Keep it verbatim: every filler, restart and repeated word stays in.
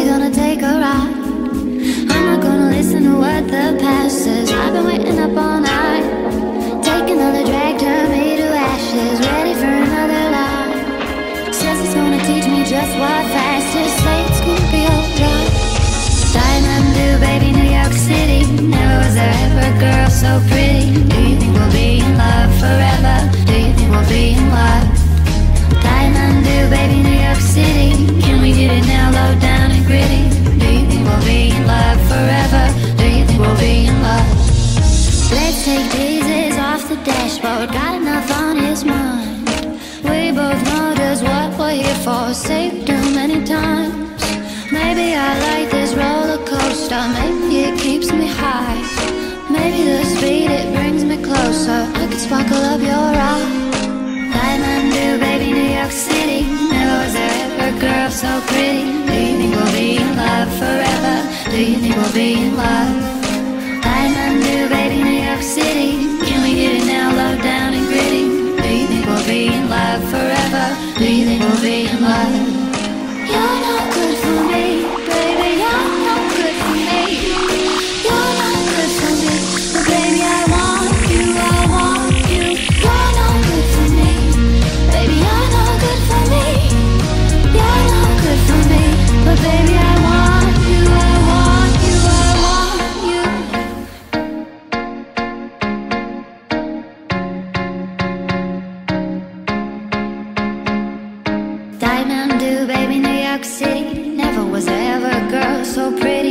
we gonna take a ride. I'm not gonna listen to what the past says. I've been waiting up all night. Take another drag, turn me to ashes. Ready for another lie. Says it's gonna teach me just what fast is. Say it's gonna be alright. Diamond do, baby, New York City. Never was there ever a girl so pretty. Do you think we'll be in love forever? Do you think we'll be in love? Diamond do, baby, New York City. Can we get it now, low down and gritty? Do you think we'll be in love forever? Do you think we'll be in love? Let's take Jesus off the dashboard. Got enough on his mind. We both know just what we're here for. Saved too many times. Maybe I like this roller coaster. Maybe it keeps me high. Maybe the speed, it brings me closer. I could sparkle up your eye. Diamond do, baby, New York City. Never was there ever a girl so pretty. Do you think we'll be in love forever? Do you think we'll be in love? Diamond do, baby, New York City. Can we get it now, low down and gritty? Do you think we'll be in love forever? Do you think we'll be in love? You're not good for me, baby, you're not good for me. You're not good for me, but baby I want you, I want you. You're not good for me, baby, you're not good for me. You're not good for me, but baby I want you, I want you, I want you. Diamond do, baby, New York City. Never was there ever a girl so pretty.